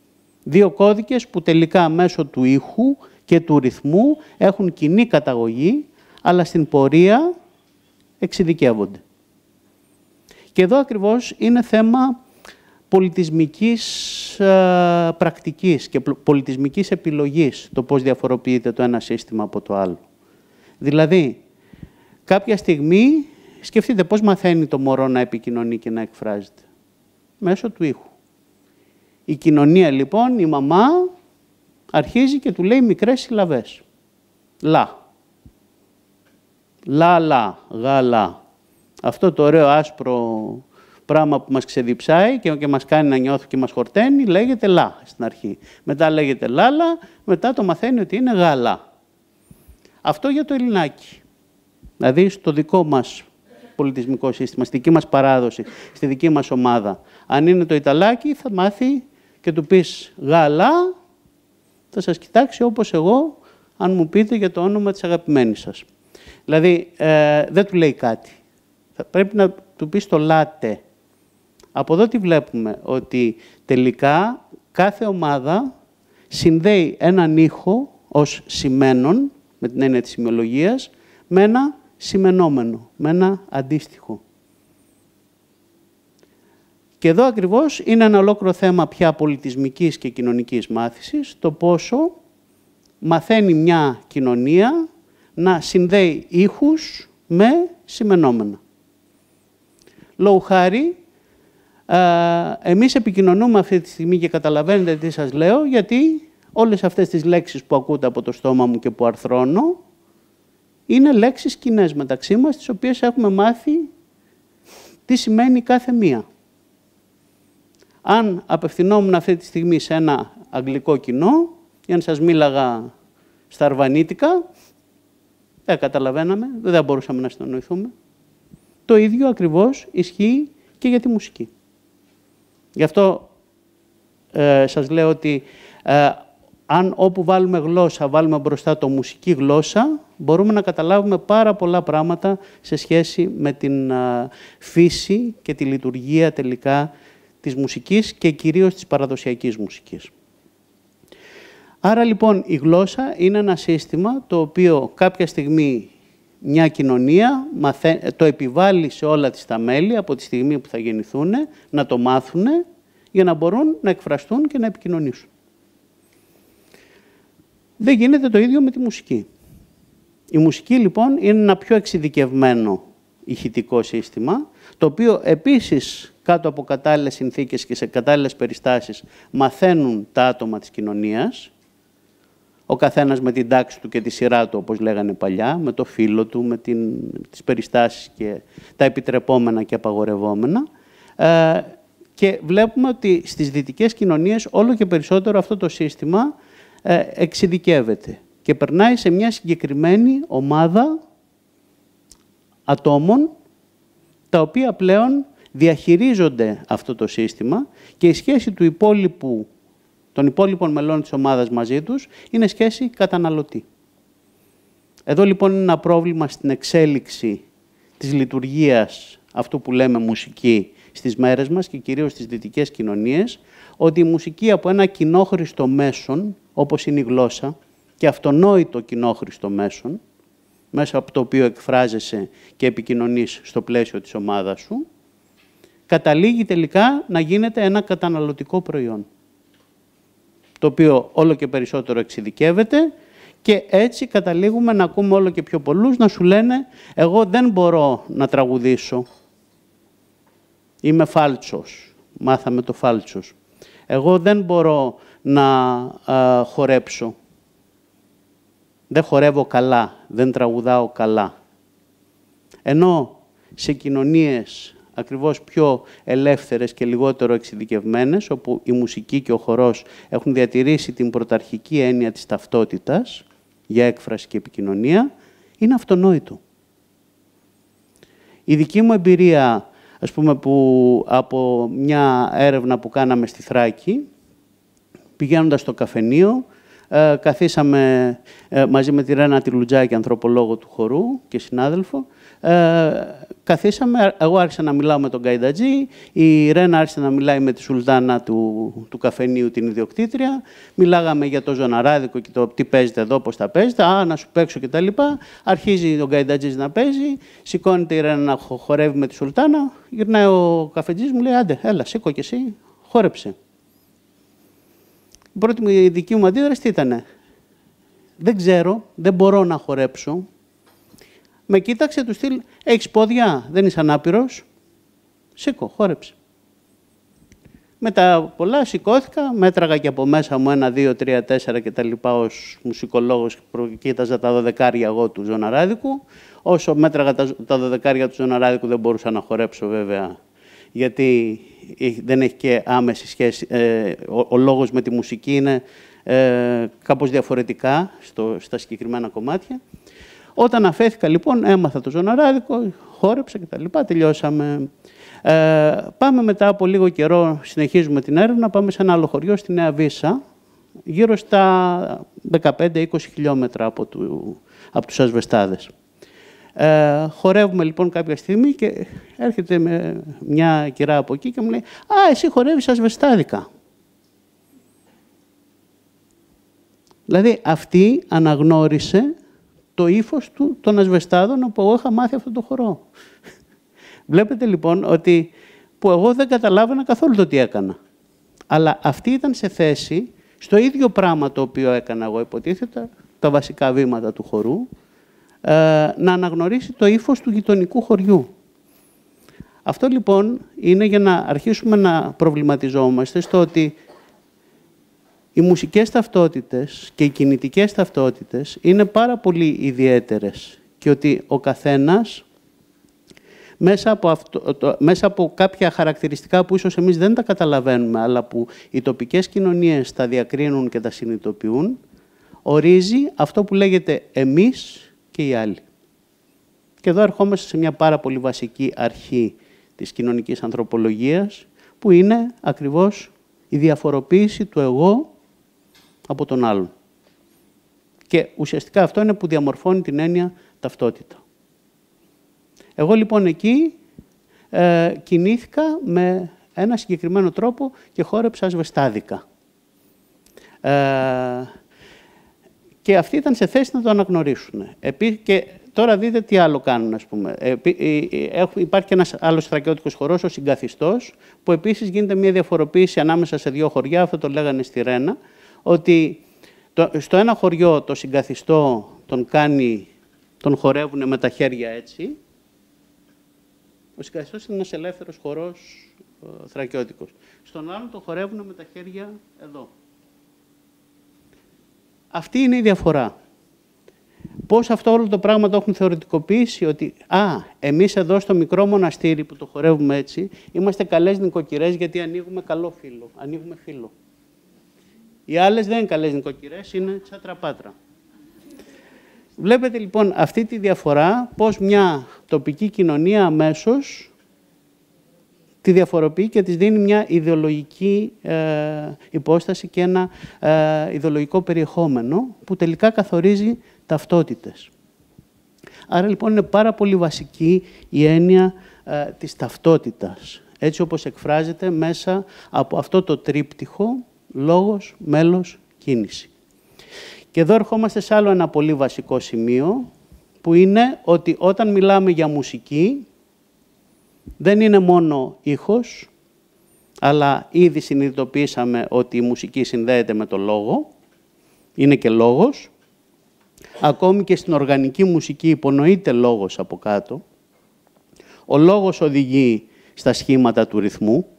Δύο κώδικες που τελικά μέσω του ήχου και του ρυθμού έχουν κοινή καταγωγή, αλλά στην πορεία εξειδικεύονται. Και εδώ ακριβώς είναι θέμα πολιτισμικής πρακτικής και πολιτισμικής επιλογής το πώς διαφοροποιείται το ένα σύστημα από το άλλο. Δηλαδή, κάποια στιγμή, σκεφτείτε πώς μαθαίνει το μωρό να επικοινωνεί και να εκφράζεται. Μέσω του ήχου. Η κοινωνία λοιπόν, η μαμά, αρχίζει και του λέει μικρές συλλαβές. Λα. Λα, λα, γα, λα. Αυτό το ωραίο άσπρο πράγμα που μας ξεδιψάει και μας κάνει να νιώθει και μας χορταίνει, λέγεται λα στην αρχή. Μετά λέγεται λάλα, μετά το μαθαίνει ότι είναι γάλα. Αυτό για το Ελληνάκι. Δηλαδή στο δικό μας πολιτισμικό σύστημα, στη δική μας παράδοση, στη δική μας ομάδα. Αν είναι το Ιταλάκι, θα μάθει και του πεις γάλα, θα σας κοιτάξει όπως εγώ, αν μου πείτε για το όνομα της αγαπημένης σας. Δηλαδή, δεν του λέει κάτι. Θα πρέπει να του πεις το λάτε. Από εδώ τι βλέπουμε, ότι τελικά κάθε ομάδα συνδέει έναν ήχο ως σημαίνον, με την έννοια της σημειολογίας, με ένα σημενόμενο, με ένα αντίστοιχο. Και εδώ ακριβώς είναι ένα ολόκληρο θέμα πια πολιτισμικής και κοινωνικής μάθησης, το πόσο μαθαίνει μια κοινωνία να συνδέει ήχους με σημενόμενα. Λόγου χάρη, εμείς επικοινωνούμε αυτή τη στιγμή και καταλαβαίνετε τι σας λέω, γιατί όλες αυτές τις λέξεις που ακούτε από το στόμα μου και που αρθρώνω, είναι λέξεις κοινές μεταξύ μας, τις οποίες έχουμε μάθει τι σημαίνει κάθε μία. Αν απευθυνόμουν αυτή τη στιγμή σε ένα αγγλικό κοινό, ή αν σας μίλαγα στα αρβανίτικα, δεν καταλαβαίναμε, δεν μπορούσαμε να συνεννοηθούμε. Το ίδιο ακριβώς ισχύει και για τη μουσική. Γι' αυτό σας λέω ότι αν όπου βάλουμε γλώσσα, βάλουμε μπροστά το μουσική γλώσσα, μπορούμε να καταλάβουμε πάρα πολλά πράγματα σε σχέση με την φύση και τη λειτουργία τελικά της μουσικής και κυρίως της παραδοσιακής μουσικής. Άρα λοιπόν η γλώσσα είναι ένα σύστημα το οποίο κάποια στιγμή μια κοινωνία το επιβάλλει σε όλα τις τα μέλη από τη στιγμή που θα γεννηθούν, να το μάθουν για να μπορούν να εκφραστούν και να επικοινωνήσουν. Δεν γίνεται το ίδιο με τη μουσική. Η μουσική λοιπόν είναι ένα πιο εξειδικευμένο ηχητικό σύστημα, το οποίο επίσης κάτω από κατάλληλες συνθήκες και σε κατάλληλες περιστάσεις μαθαίνουν τα άτομα της κοινωνίας, ο καθένας με την τάξη του και τη σειρά του, όπως λέγανε παλιά, με το φύλο του, με τις περιστάσεις και τα επιτρεπόμενα και απαγορευόμενα. Και βλέπουμε ότι στις δυτικές κοινωνίες όλο και περισσότερο αυτό το σύστημα εξειδικεύεται και περνάει σε μια συγκεκριμένη ομάδα ατόμων, τα οποία πλέον διαχειρίζονται αυτό το σύστημα και η σχέση των υπόλοιπων μελών της ομάδας μαζί τους είναι σχέση καταναλωτή. Εδώ λοιπόν είναι ένα πρόβλημα στην εξέλιξη της λειτουργίας αυτού που λέμε μουσική στις μέρες μας και κυρίως στις δυτικές κοινωνίες, ότι η μουσική από ένα κοινόχρηστο μέσον, όπως είναι η γλώσσα, και αυτονόητο κοινόχρηστο μέσον, μέσα από το οποίο εκφράζεσαι και επικοινωνείς στο πλαίσιο της ομάδας σου, καταλήγει τελικά να γίνεται ένα καταναλωτικό προϊόν, το οποίο όλο και περισσότερο εξειδικεύεται και έτσι καταλήγουμε να ακούμε όλο και πιο πολλούς να σου λένε «Εγώ δεν μπορώ να τραγουδήσω, είμαι φάλτσος, μάθαμε το φάλτσος. Εγώ δεν μπορώ να χορέψω, δεν χορεύω καλά, δεν τραγουδάω καλά». Ενώ σε κοινωνίες ακριβώς πιο ελεύθερες και λιγότερο εξειδικευμένες, όπου η μουσική και ο χορός έχουν διατηρήσει την πρωταρχική έννοια της ταυτότητας για έκφραση και επικοινωνία, είναι αυτονόητο. Η δική μου εμπειρία, ας πούμε, που από μια έρευνα που κάναμε στη Θράκη, πηγαίνοντας στο καφενείο, καθίσαμε μαζί με τη Ρένα Τιλουτζάκη, ανθρωπολόγο του χορού και συνάδελφο. Καθίσαμε, εγώ άρχισα να μιλάω με τον Γκαϊντατζή, η Ρένα άρχισε να μιλάει με τη Σουλτάνα του καφενείου, την ιδιοκτήτρια. Μιλάγαμε για το Ζωναράδικο και το τι παίζετε εδώ, πώς τα παίζετε, να σου παίξω κτλ. Αρχίζει ο Γκαϊντατζής να παίζει, σηκώνεται η Ρένα να χορεύει με τη Σουλτάνα, γυρνάει ο καφετζής, μου λέει, άντε, έλα, σήκω κι εσύ, χόρεψε. Η πρώτη δική μου αντίδραση τι ήτανε? Δεν ξέρω, δεν μπορώ να χορέψω. Με κοίταξε του στυλ, έχεις πόδια, δεν είσαι ανάπηρος. Σήκω, χόρεψε. Μετά πολλά σηκώθηκα, μέτραγα και από μέσα μου 1, 2, 3, 4 και τα λοιπά ως μουσικολόγος, κοίταζα τα 12 εγώ του Ζωναράδικου. Όσο μέτραγα τα 12 του Ζωναράδικου δεν μπορούσα να χορέψω βέβαια, γιατί δεν έχει και άμεση σχέση. Ο λόγος με τη μουσική είναι κάπως διαφορετικά στα συγκεκριμένα κομμάτια. Όταν αφέθηκα λοιπόν, έμαθα το Ζωναράδικο, χόρεψα και τα λοιπά, τελειώσαμε. Πάμε μετά από λίγο καιρό, συνεχίζουμε την έρευνα, πάμε σε ένα άλλο χωριό στη Νέα Βύσσα, γύρω στα 15-20 χιλιόμετρα από τους Ασβεστάδες. Χορεύουμε λοιπόν κάποια στιγμή και έρχεται μια κυρά από εκεί και μου λέει «Α, εσύ χορεύεις ασβεστάδικα». Δηλαδή αυτή αναγνώρισε το ύφος των ασβεστάδων όπου εγώ είχα μάθει αυτό το χορό. Βλέπετε λοιπόν ότι που εγώ δεν καταλάβαινα καθόλου το τι έκανα. Αλλά αυτή ήταν σε θέση, στο ίδιο πράγμα το οποίο έκανα εγώ υποτίθετα, τα βασικά βήματα του χορού, να αναγνωρίσει το ύφος του γειτονικού χωριού. Αυτό λοιπόν είναι για να αρχίσουμε να προβληματιζόμαστε στο ότι οι μουσικές ταυτότητες και οι κινητικές ταυτότητες είναι πάρα πολύ ιδιαίτερες και ότι ο καθένας μέσα από κάποια χαρακτηριστικά που ίσως εμείς δεν τα καταλαβαίνουμε, αλλά που οι τοπικές κοινωνίες τα διακρίνουν και τα συνειδητοποιούν, ορίζει αυτό που λέγεται εμείς και οι άλλοι. Και εδώ ερχόμαστε σε μια πάρα πολύ βασική αρχή της κοινωνικής ανθρωπολογίας, που είναι ακριβώς η διαφοροποίηση του εγώ από τον άλλον. Και ουσιαστικά αυτό είναι που διαμορφώνει την έννοια ταυτότητα. Εγώ λοιπόν εκεί κινήθηκα με ένα συγκεκριμένο τρόπο και χόρεψα ασβεστάδικα. Και αυτοί ήταν σε θέση να το αναγνωρίσουν. Και τώρα δείτε τι άλλο κάνουν, ας πούμε. Υπάρχει και ένας άλλος θρακιώτικος χορός, ο συγκαθιστός, που επίσης γίνεται μια διαφοροποίηση ανάμεσα σε δύο χωριά, αυτό το λέγανε στη Ρένα, ότι στο ένα χωριό το συγκαθιστό τον χορεύουν με τα χέρια έτσι. Ο συγκαθιστός είναι ένας ελεύθερος χορός θρακιώτικος. Στον άλλον τον χορεύουν με τα χέρια εδώ. Αυτή είναι η διαφορά. Πώς αυτό όλο το πράγμα το έχουν θεωρητικοποιήσει, ότι εμείς εδώ στο μικρό μοναστήρι που το χορεύουμε έτσι, είμαστε καλές νοικοκυρές γιατί ανοίγουμε καλό φύλλο, ανοίγουμε φύλλο. Οι άλλες δεν είναι καλές νοικοκυρές, είναι τσάτρα-πάτρα. Βλέπετε λοιπόν αυτή τη διαφορά, πώς μια τοπική κοινωνία αμέσως τη διαφοροποιεί και της δίνει μια ιδεολογική υπόσταση και ένα ιδεολογικό περιεχόμενο που τελικά καθορίζει ταυτότητες. Άρα λοιπόν είναι πάρα πολύ βασική η έννοια της ταυτότητας, έτσι όπως εκφράζεται μέσα από αυτό το τρίπτυχο λόγος, μέλος, κίνηση. Και εδώ ερχόμαστε σε άλλο ένα πολύ βασικό σημείο, που είναι ότι όταν μιλάμε για μουσική, δεν είναι μόνο ήχος, αλλά ήδη συνειδητοποιήσαμε ότι η μουσική συνδέεται με το λόγο, είναι και λόγος. Ακόμη και στην οργανική μουσική υπονοείται λόγος από κάτω. Ο λόγος οδηγεί στα σχήματα του ρυθμού.